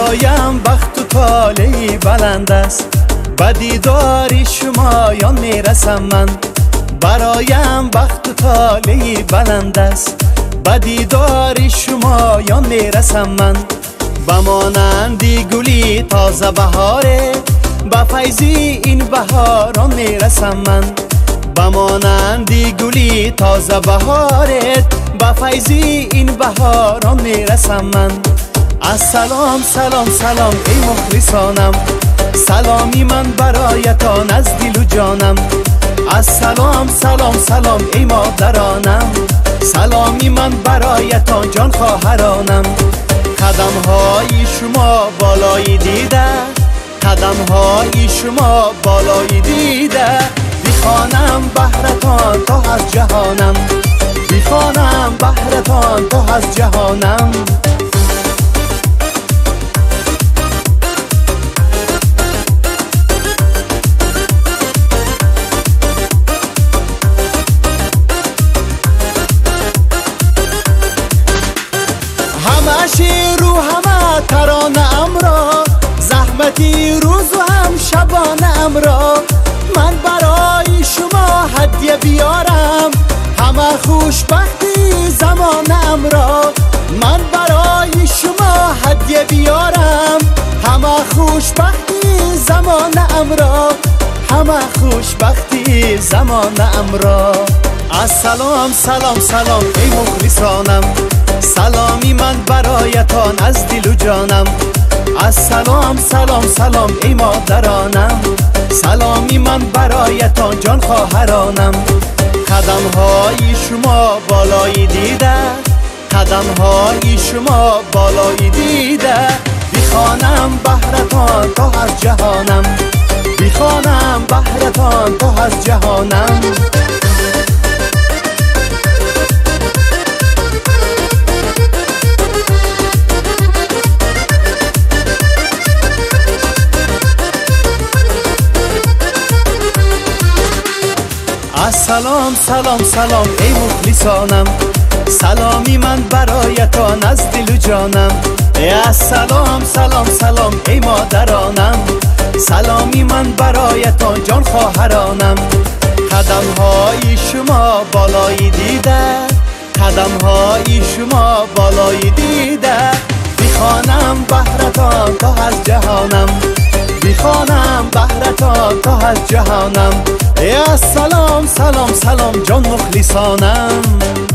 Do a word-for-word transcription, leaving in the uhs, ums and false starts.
برایم بخت و طالعی بلند است، به دیدار شمایان میرسم من. برایم بخت و طالعی بلند است، به دیدار شمایان میرسم من. بمانندی گلی تازه بهاره، به فیضی این بهاران میرسم من. بمانندی گلی تازه بهارت، به فیضی این بهاران میرسم من. السلام سلام سلام ای مخلصانم، سلامی من برایتان از دل و جانم. السلام سلام سلام ای مادرانم، سلامی من برایتان جان خواهرانم. قدم های شما بالای دیده، قدم های شما بالای دیده، بیخوانم بهرتان تا از جهانم، بیخوانم بهرتان تا از جهانم. همه رو همه ترانه ام را، زحمتی روز و هم شبانه ام را، من برای شما هدیه بیارم، همه خوشبختی زمانه ام را. من برای شما هدیه بیارم، همه خوشبختی زمانه ام را، همه خوشبختی زمانه ام را. السلام سلام سلام ای مخلصانم، سلامی من برایتان از دل و جانم. السلام سلام سلام ای مادرانم، سلامی من برایتان جان خواهرانم. قدم های شما بالای دیده، قدم های شما بالای دیده، بیخوانم بهرتان تا از جهانم، بیخوانم بهرتان تا از جهانم. السلام سلام سلام ای مخلصانم، سلامی من برایتان از دل و جانم. السلام سلام سلام ای مادرانم، سلامی من برایتان جان خواهرانم. قدم های شما بالای دیده، قدم های شما بالای دیده، بیخوانم بهرتان تا از جهانم، بیخوانم بهرتان تا از جهانم. یا سلام سلام سلام جان مخلصانم.